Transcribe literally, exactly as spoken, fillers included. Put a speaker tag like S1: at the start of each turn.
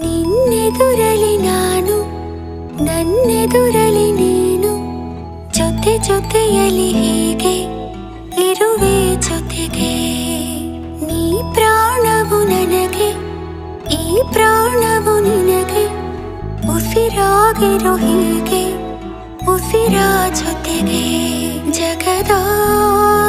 S1: ನಿನ್ನೆದುರಲಿ ನಾನು ನನ್ನೆದುರಲಿ ನೀನು ಜೊತೆ ಜೊತೆಯಲಿ ಹೀಗೆ ಇರುವೆ ಜೊತೆಗೆ ನೀ ಪ್ರಾಣವು ನನಗೆ ಈ ಪ್ರಾಣವು ನಿನಗೆ ಉಸಿರಾಗಿರೋ ಹೀಗೆ ಉಸಿರ ಜೊತೆಗೆ ಜಗದ